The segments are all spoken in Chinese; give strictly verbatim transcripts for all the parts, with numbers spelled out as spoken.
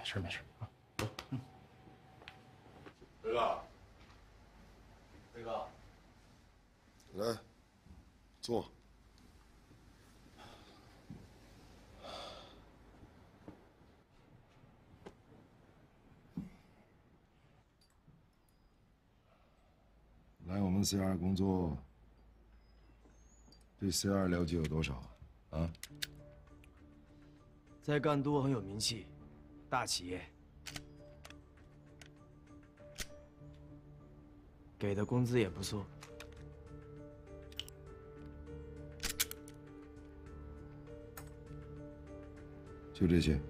事没事啊。嗯。 飞哥， 飞哥， 来，坐。来我们 C 二工作，对 C 二了解有多少啊？ 在赣都很有名气，大企业，给的工资也不错。 就这些。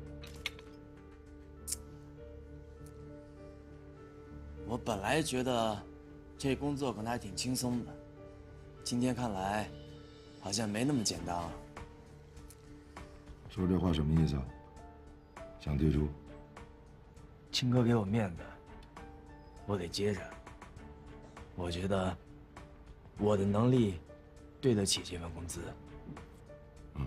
我本来觉得这工作可能还挺轻松的，今天看来好像没那么简单啊。 说这话什么意思啊？想退出？ 青哥给我面子，我得接着。我觉得我的能力对得起这份工资。 嗯。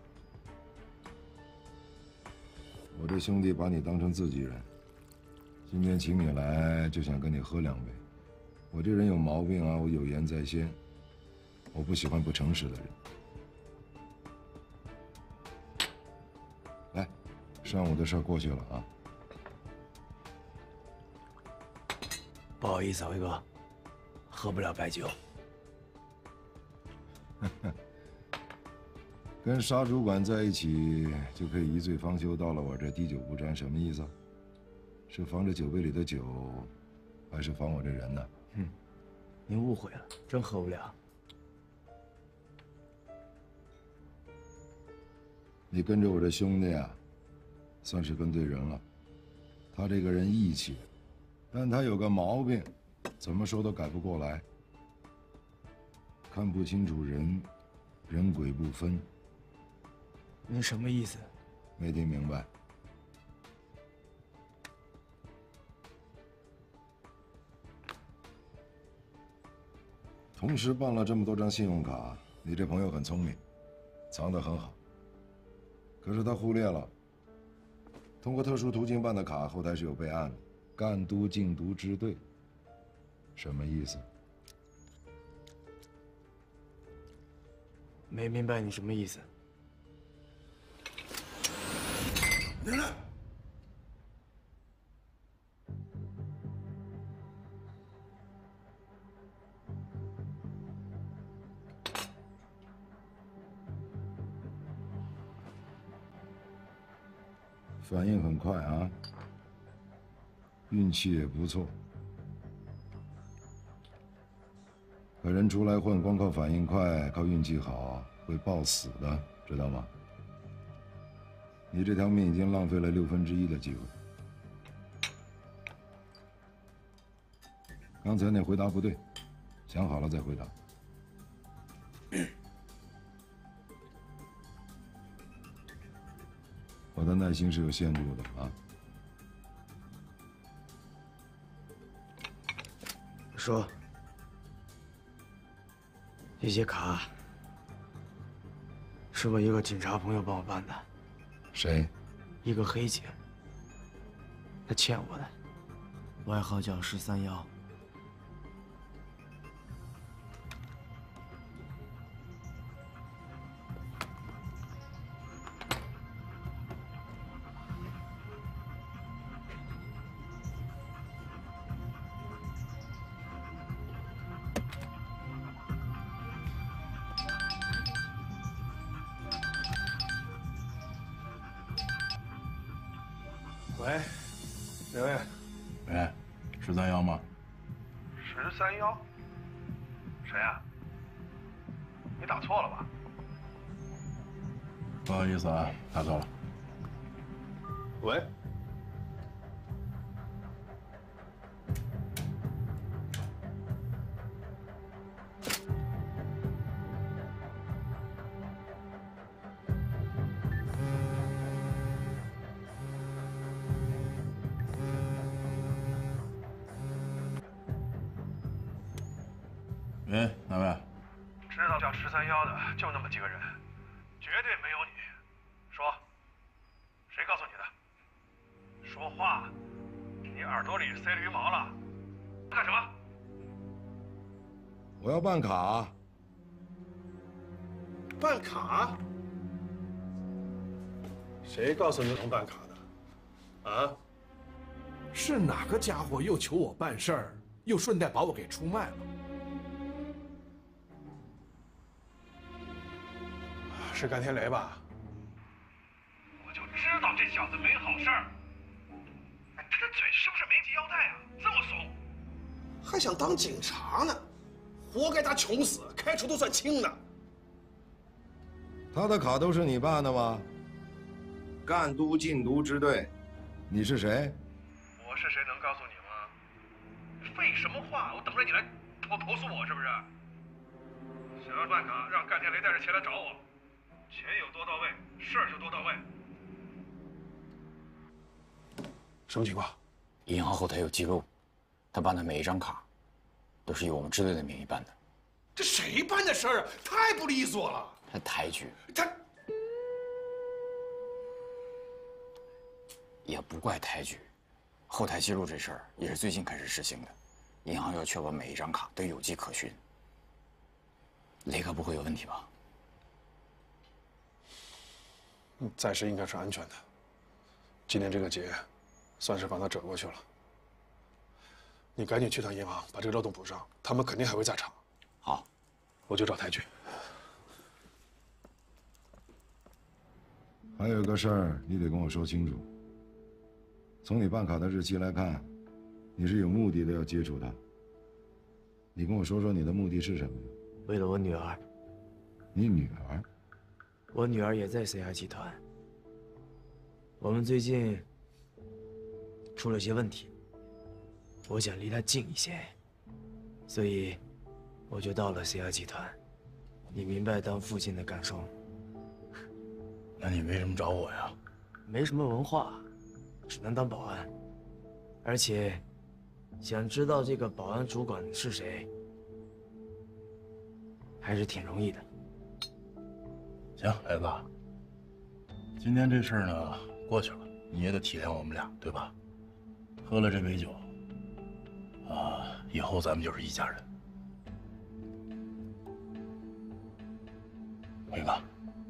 我这兄弟把你当成自己人，今天请你来就想跟你喝两杯。我这人有毛病啊，我有言在先，我不喜欢不诚实的人。来，上午的事过去了啊。 不好意思啊，辉哥，喝不了白酒。 跟沙主管在一起就可以一醉方休，到了我这滴酒不沾，什么意思啊？是防着酒杯里的酒，还是防我这人呢？ 嗯，您误会了，真喝不了。 你跟着我这兄弟啊，算是跟对人了。他这个人义气，但他有个毛病，怎么说都改不过来，看不清楚人，人鬼不分。 您什么意思？ 没听明白。同时办了这么多张信用卡，你这朋友很聪明，藏得很好。可是他忽略了，通过特殊途径办的卡，后台是有备案的，赣都禁毒支队。什么意思？ 没明白你什么意思。 来来。反应很快啊，运气也不错。可人出来混，光靠反应快、靠运气好，会暴死的，知道吗？你这条命已经浪费了六分之一的机会。刚才那回答不对，想好了再回答。我的耐心是有限度的啊。 说，这些卡是我一个警察朋友帮我办的。 谁？ 一个黑警，他欠我的，外号叫十三幺。 喂，刘爷。 喂，十三幺吗？ 十三幺？谁啊？你打错了吧？ 不好意思啊，打错了。 喂。 喂，哪位？ 知道叫十三幺的就那么几个人，绝对没有你。说，谁告诉你的？说。 说话，你耳朵里塞了鱼毛了？干什么？ 我要办卡。 办卡？谁告诉你能办卡的？啊？ 是哪个家伙又求我办事儿，又顺带把我给出卖了？ 是甘天雷吧？ 我就知道这小子没好事儿。哎，他这嘴是不是没系腰带啊？这么怂， 还想当警察呢？活该他穷死，开除都算轻的。 他的卡都是你办的吗？赣都禁毒支队，你是谁？ 我是谁能告诉你吗？废什么话！我等着你来我投诉我是不是？想要办卡，让甘天雷带着钱来找我，钱有多到位，事儿就多到位。 什么情况？ 银行后台有记录，他办的每一张卡，都是以我们支队的名义办的。 这谁办的事儿啊？太不利索了！ 他抬举， 他也不怪抬举，后台记录这事儿也是最近开始实行的，银行要确保每一张卡都有迹可循。雷哥不会有问题吧？ 嗯，暂时应该是安全的。今天这个劫，算是帮他折过去了。你赶紧去趟银行，把这个漏洞补上，他们肯定还会在场。 好， 我就找抬举。 还有个事儿，你得跟我说清楚。从你办卡的日期来看，你是有目的的要接触他。你跟我说说你的目的是什么？ 为了我女儿， 你女儿？ 我女儿也在 C R 集团。我们最近出了些问题，我想离她近一些，所以我就到了 C R 集团。你明白当父亲的感受吗？ 那你为什么找我呀？ 没什么文化，只能当保安，而且想知道这个保安主管是谁，还是挺容易的。 行，雷子，今天这事儿呢过去了，你也得体谅我们俩，对吧？喝了这杯酒，啊，以后咱们就是一家人。辉哥。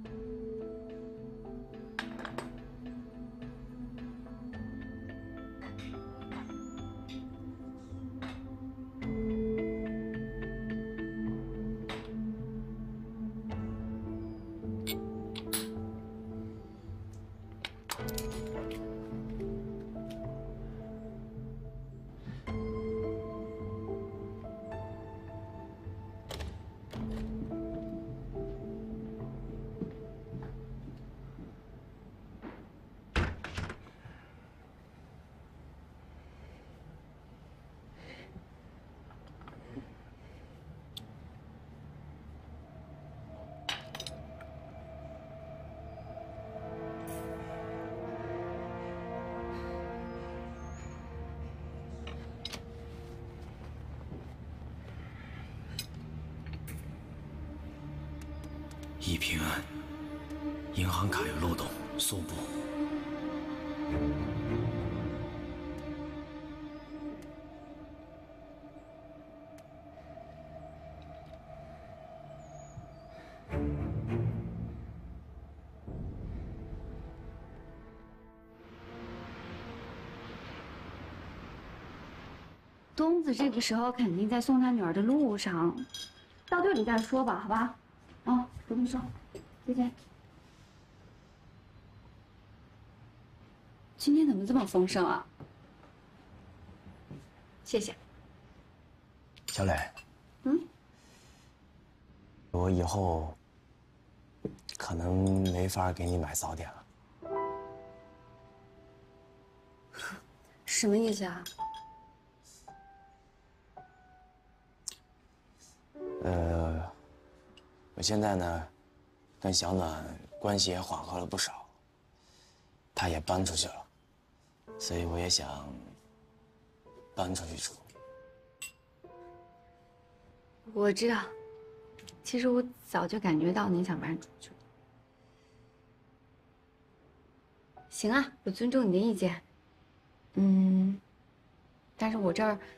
一平安，银行卡有漏洞，速补。 东子这个时候肯定在送他女儿的路上，到队里再说吧，好吧？啊，我跟你说，再见。今天怎么这么丰盛啊？谢谢。 小磊， 嗯， 我以后可能没法给你买早点了。 什么意思啊？ 呃，我现在呢，跟小暖关系也缓和了不少，她也搬出去了，所以我也想搬出去住。 我知道，其实我早就感觉到你想搬出去了。行啊，我尊重你的意见， 嗯，但是我这儿，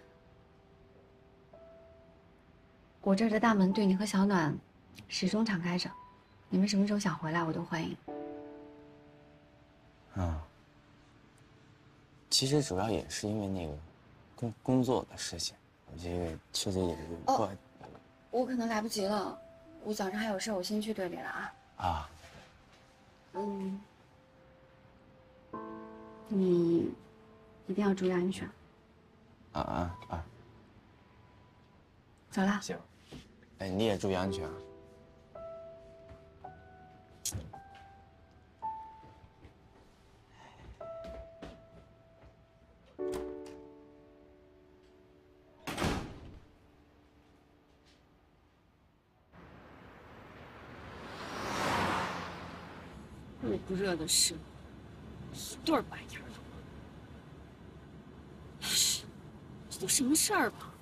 我这儿的大门对你和小暖始终敞开着，你们什么时候想回来，我都欢迎。 嗯，其实主要也是因为那个工工作的事情，我这个确实也是过。 哦，我可能来不及了，我早上还有事，我先去队里了啊。 啊。 嗯，你一定要注意安全。 啊啊啊！ 走了。 行。哎，你也注意安全啊。 热不热的事，一对儿白眼儿的。这都什么事儿吧？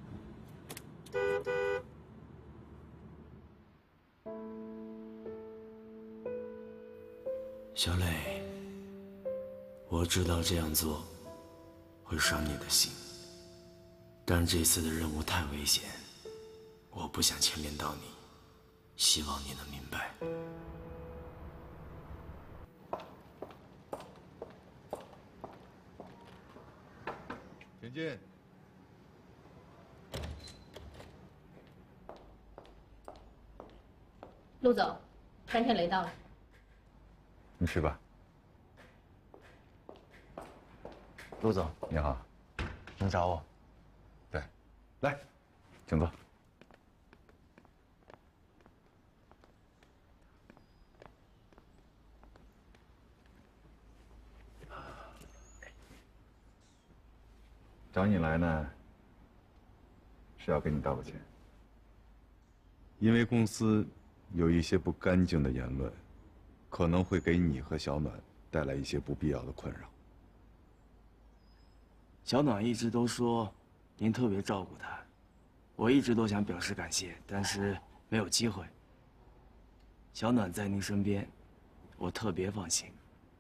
小磊，我知道这样做会伤你的心，但这次的任务太危险，我不想牵连到你，希望你能明白。 请进。 陆总，甘天雷到了。 你去吧。 陆总， 你好。 你找我？ 对，来，请坐。找你来呢，是要跟你道个歉，因为公司有一些不干净的言论，可能会给你和小暖带来一些不必要的困扰。 小暖一直都说您特别照顾她，我一直都想表示感谢，但是没有机会。小暖在您身边，我特别放心。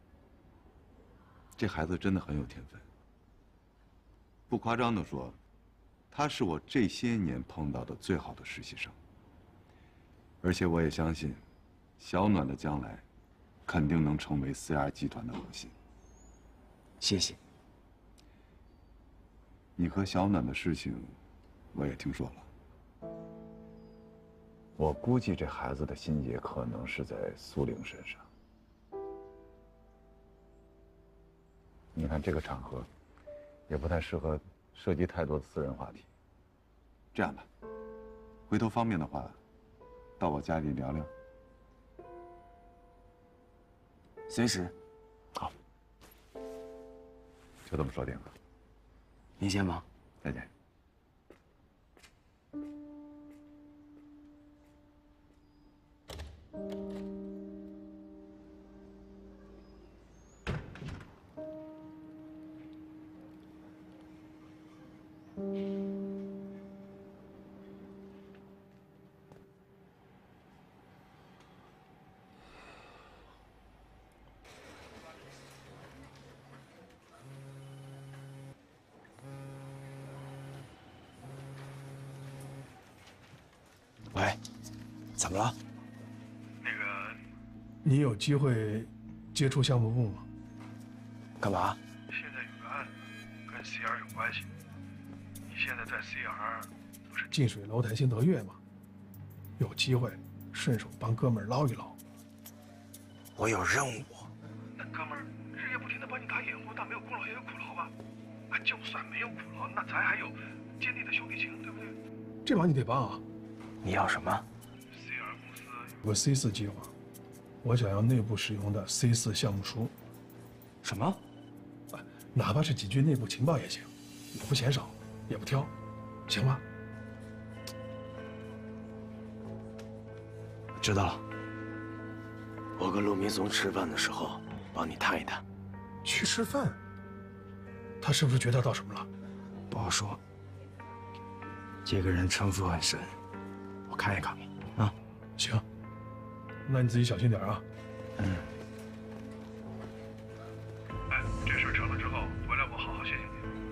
这孩子真的很有天分。不夸张地说，他是我这些年碰到的最好的实习生。而且我也相信，小暖的将来肯定能成为 C R 集团的核心。 谢谢。 你和小暖的事情，我也听说了。我估计这孩子的心结可能是在苏玲身上。你看这个场合，也不太适合涉及太多的私人话题。这样吧，回头方便的话，到我家里聊聊。 随时。 好，就这么说定了。 您先忙， 再见。 喂，怎么了？ 那个， 你有机会接触项目部吗？ 干嘛？ 现在有个案子跟 C R 有关系。你现在在 C R 不是近水楼台先得月嘛，有机会顺手帮哥们儿捞一捞。 我有任务。 那哥们儿日夜不停的帮你打掩护，但没有功劳也有苦劳吧？啊，就算没有苦劳，那咱还有坚定的兄弟情，对不对？ 这忙你得帮啊！ 你要什么 ？C R 公司有个 C 四计划，我想要内部使用的 C 四项目书。 什么？ 啊，哪怕是几句内部情报也行，不嫌少，也不挑，行吗？ 知道了。我跟陆明松吃饭的时候，帮你探一探。 去吃饭？他是不是觉得到什么了？ 不好说。这个人城府很深，我看一看。啊， 行。那你自己小心点啊。 嗯。 哎，这事儿成了之后，回来我好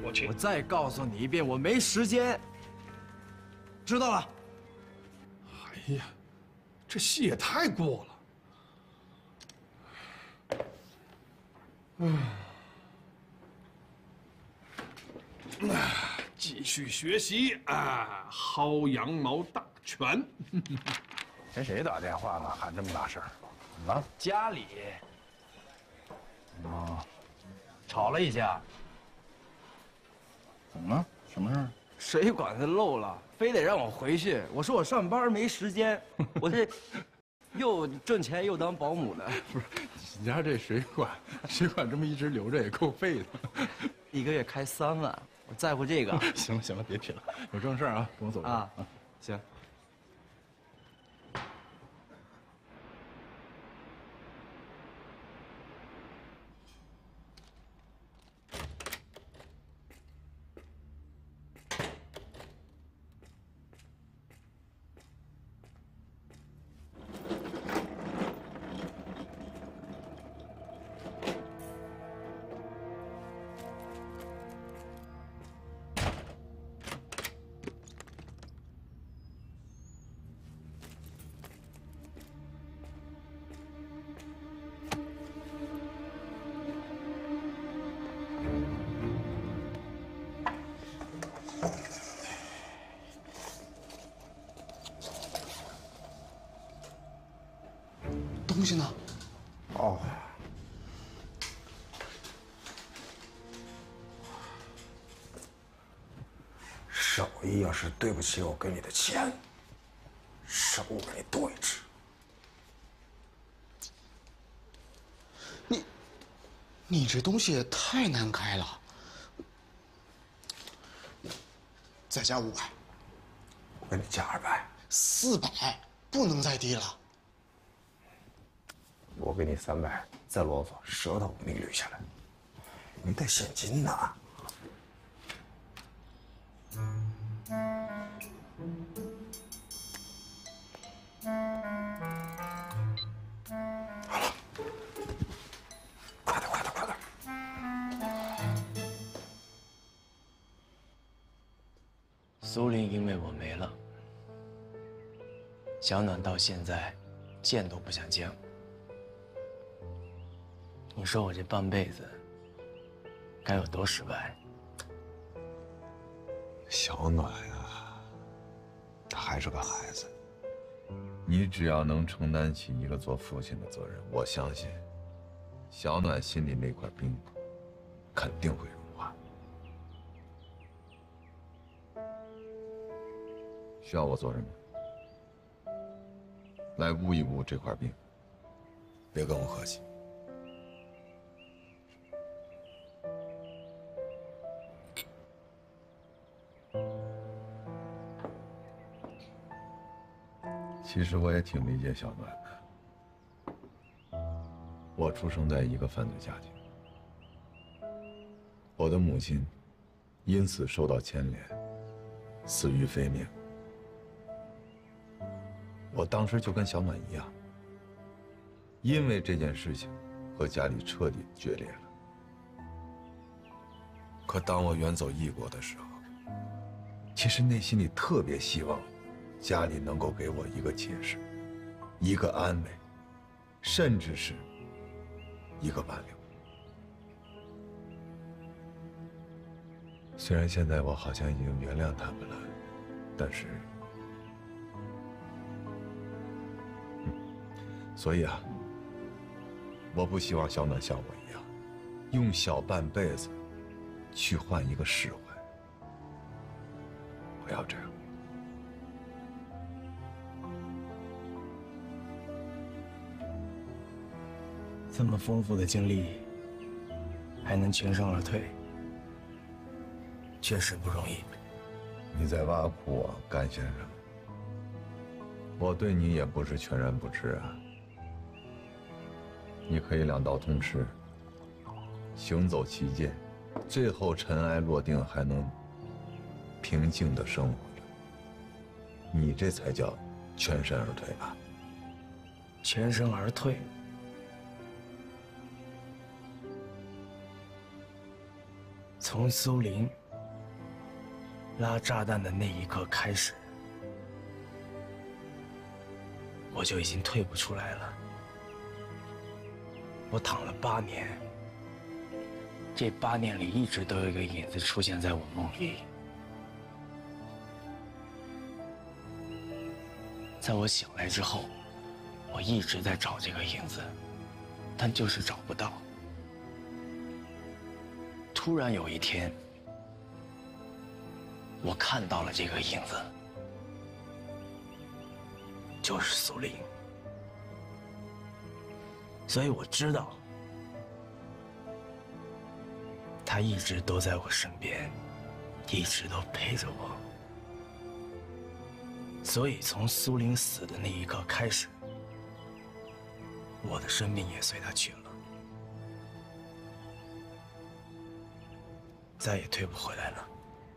我去。 我再告诉你一遍，我没时间。知道了。 哎呀，这戏也太过了。嗯。 继续学习啊，薅羊毛大全。 跟谁打电话呢？喊这么大声？怎么了？ 家里哦， 吵了一架。 怎么了？什么事儿？ 水管子漏了，非得让我回去。我说我上班没时间，我这又挣钱又当保姆的。 不是，你家这水管，水管这么一直留着也够费的。 一个月开三万，我在乎这个。 行了行了，别贫了，有正事儿啊，跟我走着啊。行。 东西呢？ 哦， 少一要是对不起我给你的钱，少我给你多一只。你，你这东西也太难开了。再加五百，我给你加二百，四百，不能再低了。 我给你三百，再啰嗦，舌头给你捋下来。你得现金呐。好了，快点，快点，快点！ 苏林因为我没了，小暖到现在见都不想见我。 你说我这半辈子该有多失败？ 小暖呀，他还是个孩子。你只要能承担起一个做父亲的责任，我相信，小暖心里那块冰肯定会融化。需要我做什么？来捂一捂这块冰。 别跟我客气。 其实我也挺理解小暖的。我出生在一个犯罪家庭，我的母亲因此受到牵连，死于非命。我当时就跟小暖一样，因为这件事情和家里彻底决裂了。可当我远走异国的时候，其实内心里特别希望。 家里能够给我一个解释，一个安慰，甚至是一个挽留。虽然现在我好像已经原谅他们了，但是，嗯，所以啊，我不希望小暖像我一样，用小半辈子去换一个释怀。不要这样。 这么丰富的经历，还能全身而退，确实不容易。 你在挖苦我，甘先生。我对你也不是全然不知啊。你可以两道通吃，行走其间，最后尘埃落定，还能平静的生活着。你这才叫全身而退吧？ 全身而退。 从苏林拉炸弹的那一刻开始，我就已经退不出来了。我躺了八年，这八年里一直都有一个影子出现在我梦里。在我醒来之后，我一直在找这个影子，但就是找不到。突然有一天，我看到了这个影子，就是苏玲。所以我知道，他一直都在我身边，一直都陪着我。所以从苏玲死的那一刻开始，我的生命也随他去了，再也退不回来了。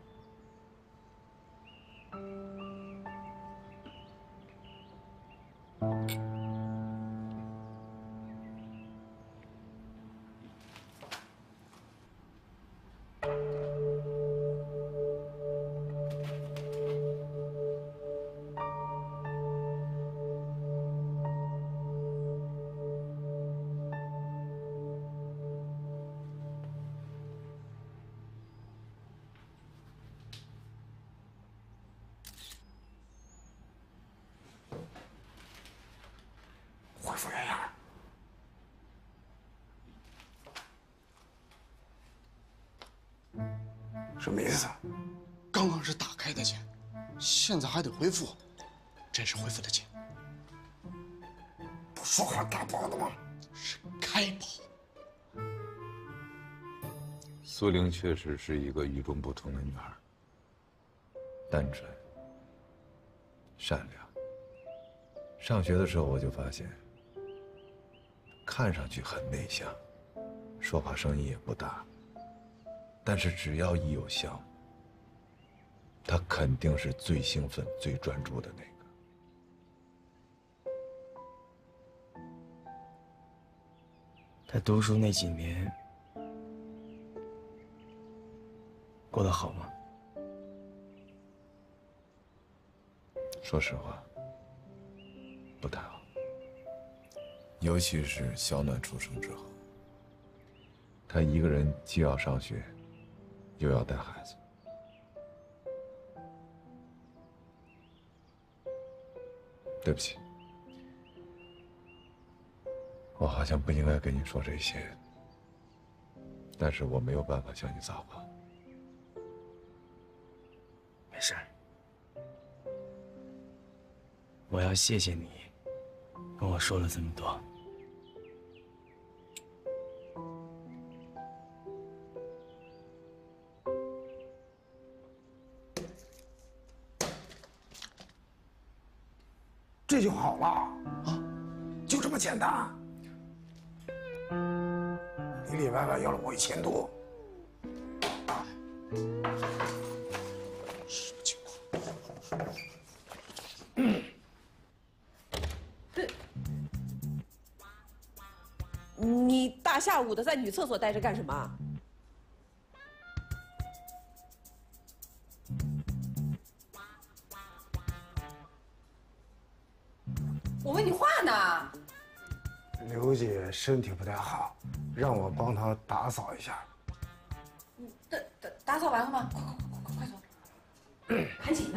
恢复原样。什么意思？刚刚是打开的钱，现在还得恢复，这是恢复的钱。不说好打包的吗？是开包。 苏玲确实是一个与众不同的女孩，单纯、善良。上学的时候我就发现，看上去很内向，说话声音也不大，但是只要一有项目，她肯定是最兴奋、最专注的那个。 他读书那几年过得好吗？ 说实话，不太好。尤其是小暖出生之后，他一个人既要上学，又要带孩子。对不起，我好像不应该跟你说这些，但是我没有办法向你撒谎。 没事儿，我要谢谢你跟我说了这么多。 这就好了啊，就这么简单。里里外外要了我一千多，什么情况？嗯， 你大下午的在女厕所待着干什么？我问你话呢。 刘姐身体不太好，让我帮她打扫一下。 打打打扫完了吗？快快快快快走！赶紧的。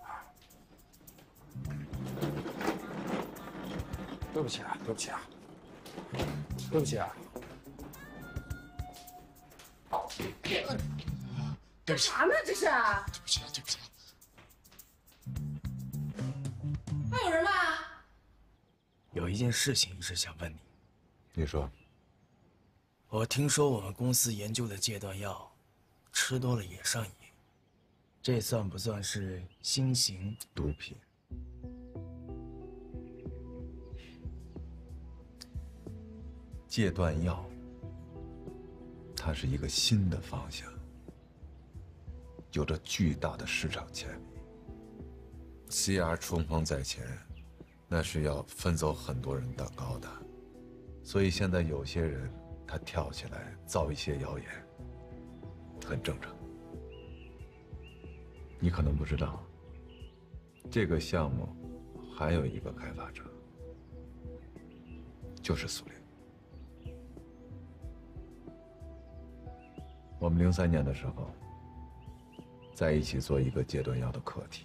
对不起啊，对不起啊，对不起啊。对不起。 啥呢？这是？ 对不起啊，对不起啊。 还有人吗？ 有一件事情一直想问你。 你说。 我听说我们公司研究的戒断药，吃多了也上瘾，这算不算是新型毒品？戒断药，它是一个新的方向，有着巨大的市场潜力。C R 冲锋在前，那是要分走很多人蛋糕的，所以现在有些人他跳起来造一些谣言，很正常。 你可能不知道，这个项目还有一个开发者，就是苏玲。我们零三年的时候，在一起做一个阶段药的课题，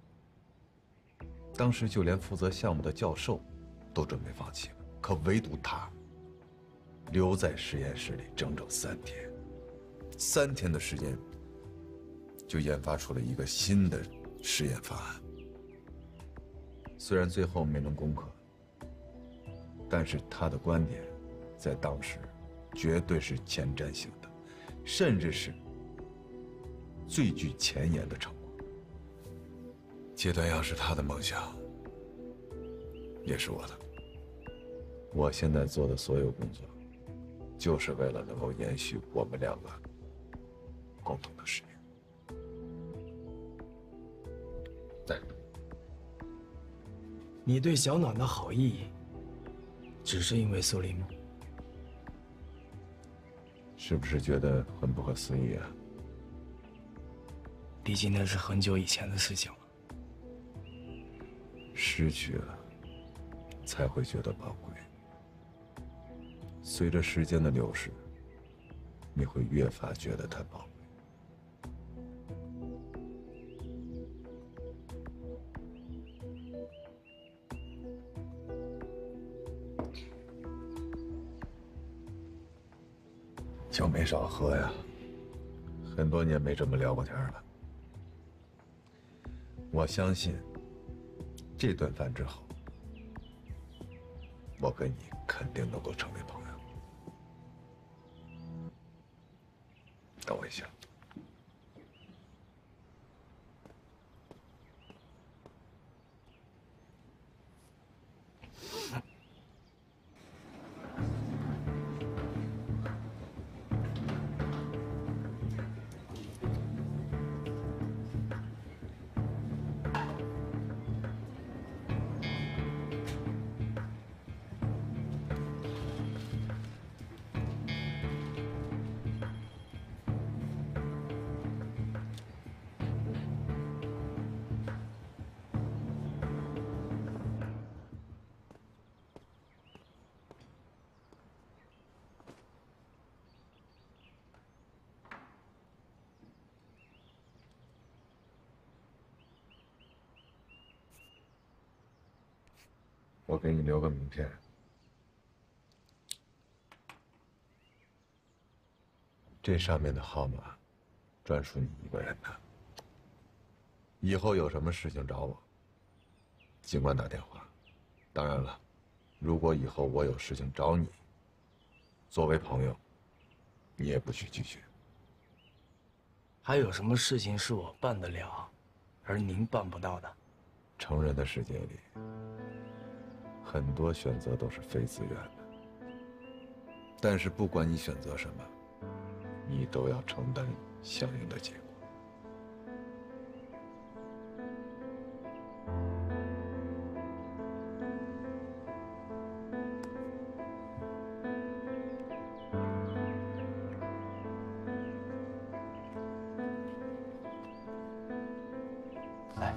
当时就连负责项目的教授都准备放弃了，可唯独他留在实验室里整整三天，三天的时间就研发出了一个新的实验方案。虽然最后没能攻克，但是他的观点在当时绝对是前瞻性的，甚至是最具前沿的成果。阶段药是他的梦想，也是我的。我现在做的所有工作，就是为了能够延续我们两个共同的使命。对， 你对小暖的好意，只是因为苏黎吗？ 是不是觉得很不可思议啊？ 毕竟那是很久以前的事情了。 失去了，才会觉得宝贵。随着时间的流逝，你会越发觉得它宝贵。酒没少喝呀，很多年没这么聊过天了。我相信，这顿饭之后，我跟你肯定能够成为朋友。等我一下。我给你留个名片，这上面的号码专属你一个人的。以后有什么事情找我，尽管打电话。当然了，如果以后我有事情找你，作为朋友，你也不许拒绝。 还有什么事情是我办得了，而您办不到的？ 成人的世界里，很多选择都是非自愿的，但是不管你选择什么，你都要承担相应的结果。 来。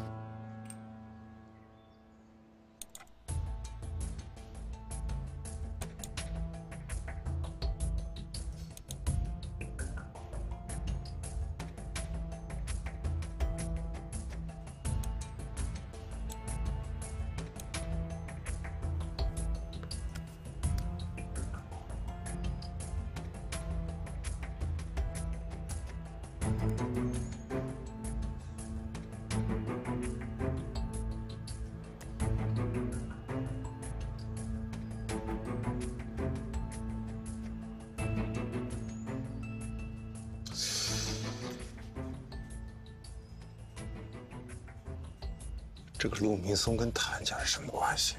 这个陆明松跟谭家是什么关系？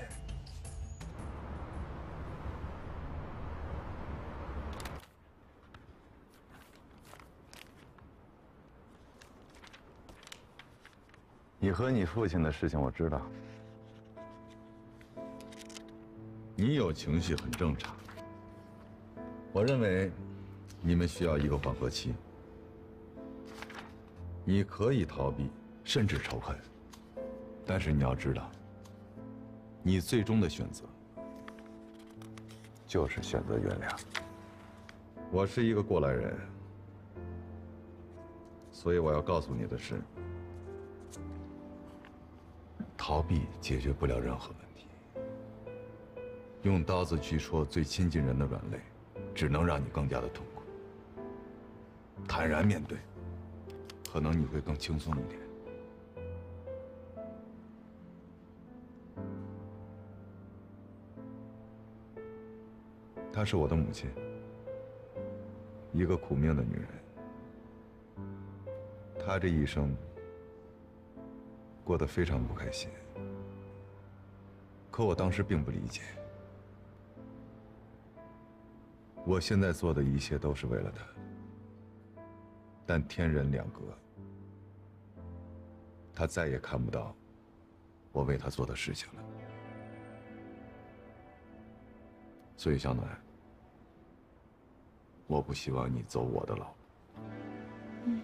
你和你父亲的事情我知道，你有情绪很正常。我认为你们需要一个缓和期，你可以逃避， 甚至仇恨。但是你要知道，你最终的选择就是选择原谅。我是一个过来人，所以我要告诉你的是，逃避解决不了任何问题。用刀子去戳最亲近人的软肋，只能让你更加的痛苦。坦然面对，可能你会更轻松一点。她是我的母亲，一个苦命的女人。她这一生过得非常不开心，可我当时并不理解。我现在做的一切都是为了她，但天人两隔，她再也看不到我为她做的事情了。所以，小暖，我不希望你走我的老路。 嗯，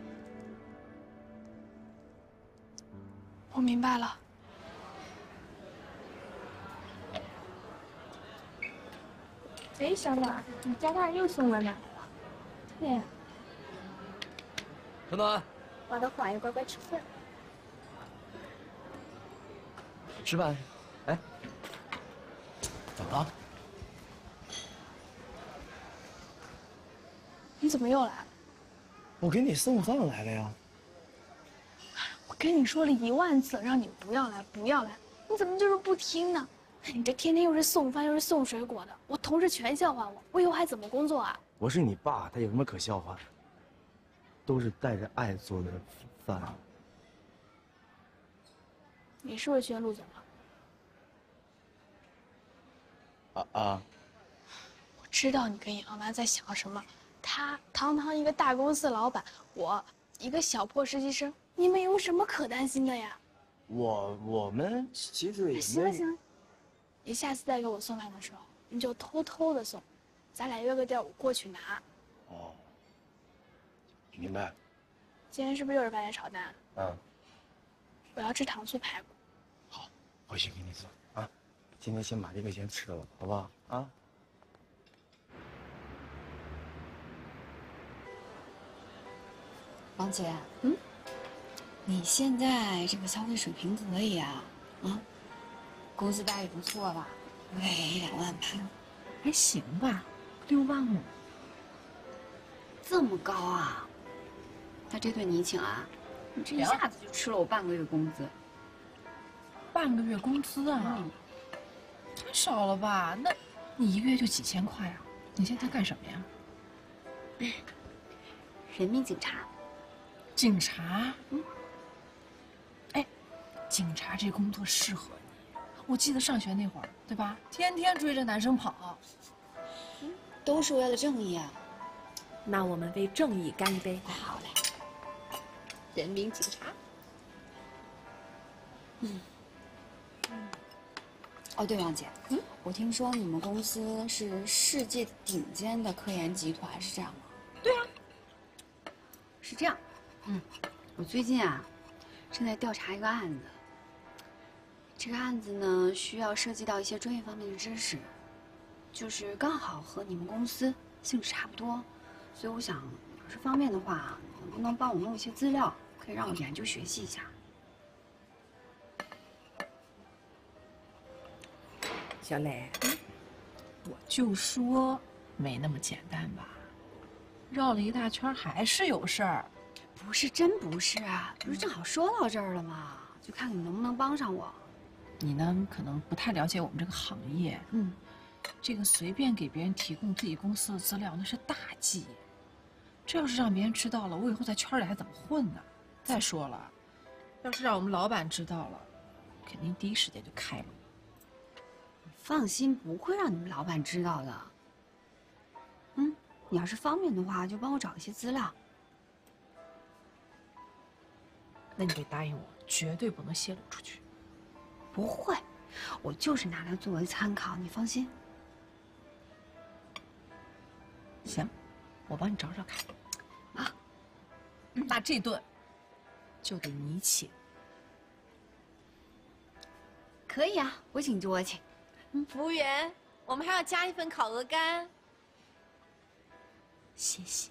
我明白了。哎，小暖，你家大人又送了奶了。对呀。 小暖， 我的话要乖乖吃饭。 吃饭。哎，怎么了？ 你怎么又来了？ 我给你送饭来了呀。 我跟你说了一万次，让你不要来，不要来，你怎么就是不听呢？你这天天又是送饭又是送水果的，我同事全笑话我，我以后还怎么工作啊？ 我是你爸，他有什么可笑话的？都是带着爱做的饭。 你是不是觉得陆总了？ 啊啊！ 我知道你跟杨妈在想什么。他堂堂一个大公司老板，我一个小破实习生，你们有什么可担心的呀？ 我我们其实也行了行了，你下次再给我送饭的时候，你就偷偷的送，咱俩约个地儿，我过去拿。 哦，明白了。 今天是不是又是番茄炒蛋？ 嗯。 我要吃糖醋排骨。 好，回去给你做啊。今天先把这个先吃了，好不好？啊。 王姐，嗯，你现在这个消费水平可以啊，啊，工资待遇不错吧？月一两万吧， 还行吧，六万五， 这么高啊？那这顿你请啊？你这一下子就吃了我半个月工资。 半个月工资啊？嗯、太少了吧？那，你一个月就几千块啊？你现在干什么呀？ 嗯、人民警察。 警察，嗯，哎，警察这工作适合你。我记得上学那会儿，对吧？天天追着男生跑， 嗯，都是为了正义啊。 那我们为正义干一杯！ 好嘞，人民警察。嗯。哦，对，王姐，嗯，我听说你们公司是世界顶尖的科研集团，是这样吗？ 对啊。 是这样。嗯，我最近啊，正在调查一个案子。这个案子呢，需要涉及到一些专业方面的知识，就是刚好和你们公司性质差不多，所以我想，要是方便的话，能不能帮我弄一些资料，可以让我研究学习一下？ 小磊，嗯、我就说没那么简单吧，绕了一大圈还是有事儿。 不是，真不是啊！不是正好说到这儿了吗？就看看你能不能帮上我。 你呢，可能不太了解我们这个行业。嗯，这个随便给别人提供自己公司的资料，那是大忌。这要是让别人知道了，我以后在圈里还怎么混呢？再说了，要是让我们老板知道了，肯定第一时间就开了。 你放心，不会让你们老板知道的。嗯，你要是方便的话，就帮我找一些资料。 那你得答应我，绝对不能泄露出去。 不会，我就是拿它作为参考，你放心。 行，我帮你找找看。啊，那这顿就得你请。 可以啊，我请就我请。 服务员，我们还要加一份烤鹅肝。谢谢。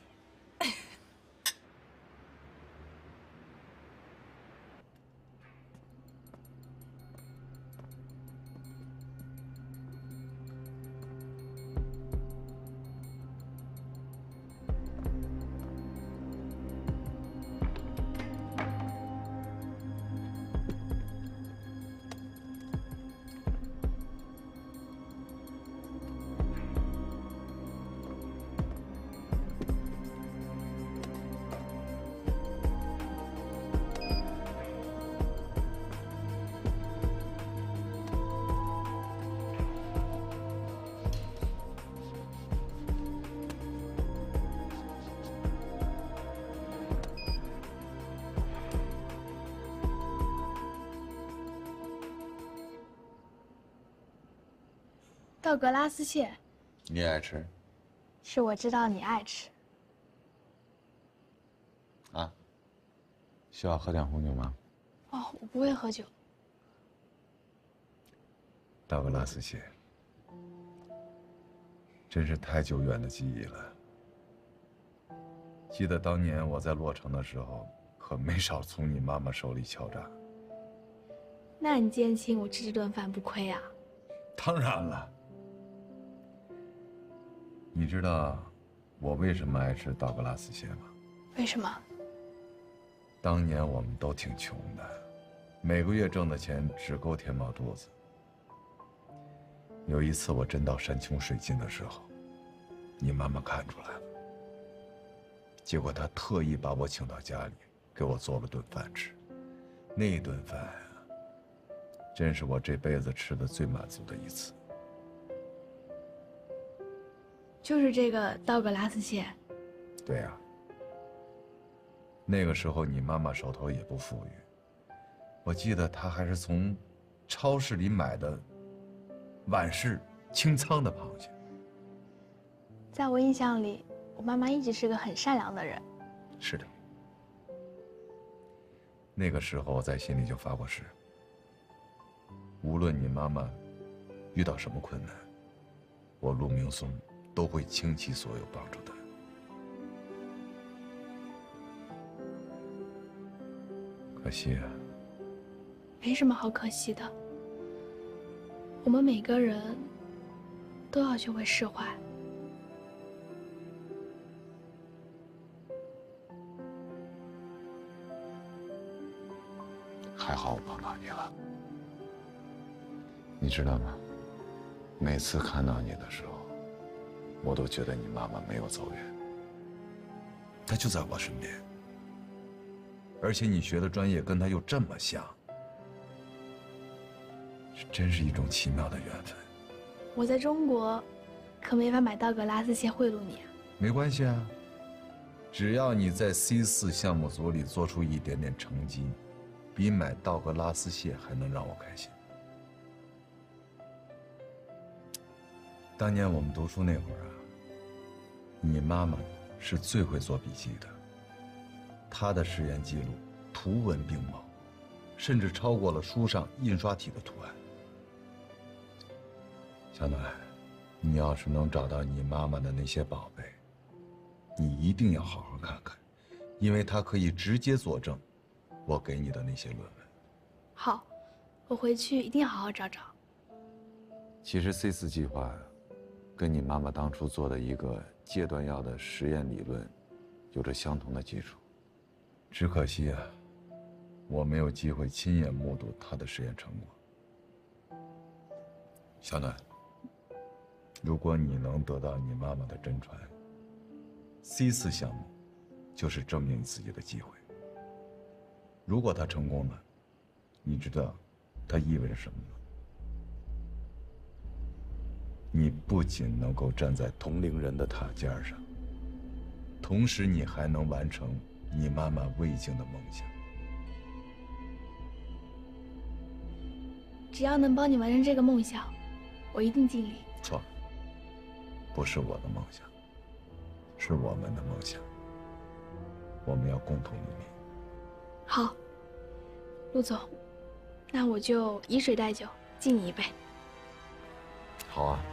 道格拉斯蟹， 你爱吃？ 是我知道你爱吃。 啊？需要喝点红酒吗？ 哦，我不会喝酒。 道格拉斯蟹，真是太久远的记忆了。记得当年我在洛城的时候，可没少从你妈妈手里敲诈。 那你今天请我吃这顿饭不亏啊？ 当然了。你知道我为什么爱吃道格拉斯蟹吗？ 为什么？ 当年我们都挺穷的，每个月挣的钱只够填饱肚子。有一次我真到山穷水尽的时候，你妈妈看出来了，结果她特意把我请到家里，给我做了顿饭吃。那顿饭啊，真是我这辈子吃的最满足的一次。 就是这个道格拉斯蟹。 对呀、啊，那个时候你妈妈手头也不富裕，我记得她还是从超市里买的晚市清仓的螃蟹。 在我印象里，我妈妈一直是个很善良的人。 是的，那个时候我在心里就发过誓，无论你妈妈遇到什么困难，我陆明松都会倾其所有帮助她。可惜啊， 没什么好可惜的。我们每个人都要学会释怀。 还好我碰到你了，你知道吗？每次看到你的时候，我都觉得你妈妈没有走远，她就在我身边。而且你学的专业跟她又这么像，这真是一种奇妙的缘分。 我在中国，可没法买道格拉斯蟹贿赂你啊。 没关系啊，只要你在 C 四项目组里做出一点点成绩，比买道格拉斯蟹还能让我开心。当年我们读书那会儿啊，你妈妈是最会做笔记的，她的实验记录图文并茂，甚至超过了书上印刷体的图案。小暖，你要是能找到你妈妈的那些宝贝，你一定要好好看看，因为它可以直接佐证我给你的那些论文。 好，我回去一定要好好找找。 其实 C 四计划跟你妈妈当初做的一个戒断药的实验理论有着相同的基础，只可惜啊，我没有机会亲眼目睹她的实验成果。小暖，如果你能得到你妈妈的真传 ，C 四项目就是证明你自己的机会。如果她成功了，你知道它意味着什么吗？你不仅能够站在同龄人的塔尖上，同时你还能完成你妈妈未竟的梦想。 只要能帮你完成这个梦想，我一定尽力。 错，不是我的梦想，是我们的梦想。我们要共同努力。 好，陆总，那我就以水代酒， 敬你一杯。 好啊。